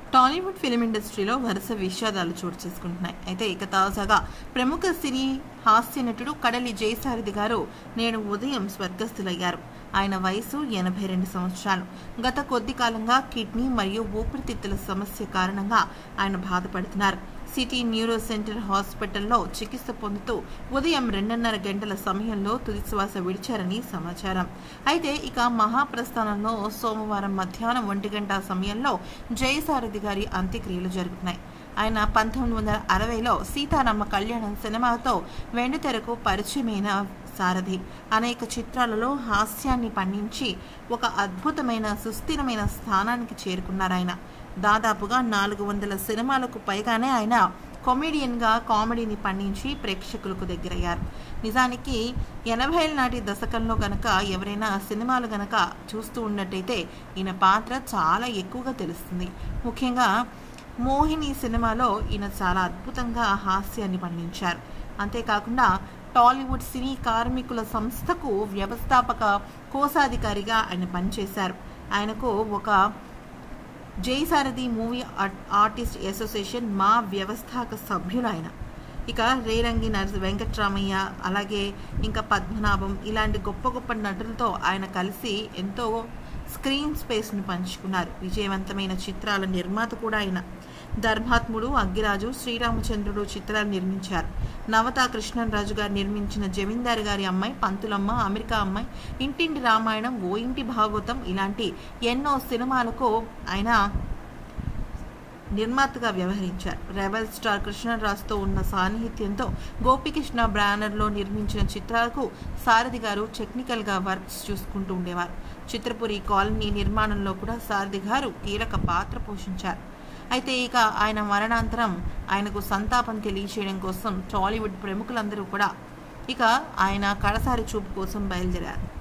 Tollywood film ఇండస్ట్రీలో వరుస విషాదాలు చోటు చేసుకుంటున్నాయి. అయితే ఇక తాజాగా ప్రముఖ సినీ హాస్య నటుడు కడలి జయసారథి గారు నేడు ఉదయం స్వర్గస్థులయ్యారు. ఆయన వయసు 82 సంవత్సరాలు. గత కొద్ది కాలంగా కిడ్నీ మరియు ఊపిరితిత్తుల సమస్య కారణంగా ఆయన బాధపడుతున్నారు. సిటీ న్యూరో సెంటర్ హాస్పిటల్లో చికిత్స పొందుతూ ఉదయం 2:30 గంటల సమయంలో తుదిశ్వాస విడిచారని సమాచారం. అయితే ఇక మహాప్రస్థానంలో సోమవారం మధ్యాహ్నం 1 గంట సమయంలో జయసారథి గారి అంత్యక్రియలు జరుగుతున్నాయి. ఆయన 1960లో సీతారామ కళ్యాణం సినిమాతో వెండితెరకు పరిచయమైన సారథి అనేక చిత్రాలలో హాస్యాన్ని పండించి ఒక అద్భుతమైన సుస్థిరమైన స్థానానికి చేరుకున్నారాయన. దాదాపుగా 400 సినిమాలకు పైగానే ఆయన కామెడియన్గా కామెడీని పండించి ప్రేక్షకులకు దగ్గరయ్యారు. నిజానికి 80ల నాటి దశకంలో గనక ఎవరైనా సినిమాలు గనక చూస్తూ ఉన్నట్టయితే ఈయన పాత్ర చాలా ఎక్కువగా తెలుస్తుంది. ముఖ్యంగా మోహిని సినిమాలో ఈయన చాలా అద్భుతంగా హాస్యాన్ని పండించారు. అంతేకాకుండా టాలీవుడ్ సినీ కార్మికుల సంస్థకు వ్యవస్థాపక కోశాధికారిగా ఆయన పనిచేశారు. ఆయనకు ఒక జయసారథి మూవీ ఆర్టిస్ట్ అసోసియేషన్ మా వ్యవస్థాపక సభ్యులు ఆయన. ఇక రేరంగి వెంకట్రామయ్య, అలాగే ఇంకా పద్మనాభం ఇలాంటి గొప్ప గొప్ప నటులతో ఆయన కలిసి ఎంతో స్క్రీన్ స్పేస్ను పంచుకున్నారు. విజయవంతమైన చిత్రాల నిర్మాత కూడా ఆయన. ధర్మాత్ముడు, అగ్గిరాజు, శ్రీరామచంద్రుడు చిత్రాలు నిర్మించారు. నవతా కృష్ణరాజు గారు నిర్మించిన జమీందారు గారి అమ్మాయి, పంతులమ్మ, అమెరికా అమ్మాయి, ఇంటింటి రామాయణం, ఓ ఇంటి భాగవతం ఇలాంటి ఎన్నో సినిమాలకు ఆయన నిర్మాతగా వ్యవహరించారు. రెబల్ స్టార్ కృష్ణరాజుతో ఉన్న సాన్నిహిత్యంతో గోపికృష్ణ బ్యానర్లో నిర్మించిన చిత్రాలకు సారథి గారు టెక్నికల్గా వర్క్స్ చూసుకుంటూ ఉండేవారు. చిత్రపురి కాలనీ నిర్మాణంలో కూడా సారథి గారు కీలక పాత్ర పోషించారు. అయితే ఇక ఆయన మరణాంతరం ఆయనకు సంతాపం తెలియచేయడం కోసం టాలీవుడ్ ప్రముఖులందరూ కూడా ఇక ఆయన కడసారి చూపు కోసం బయలుదేరారు.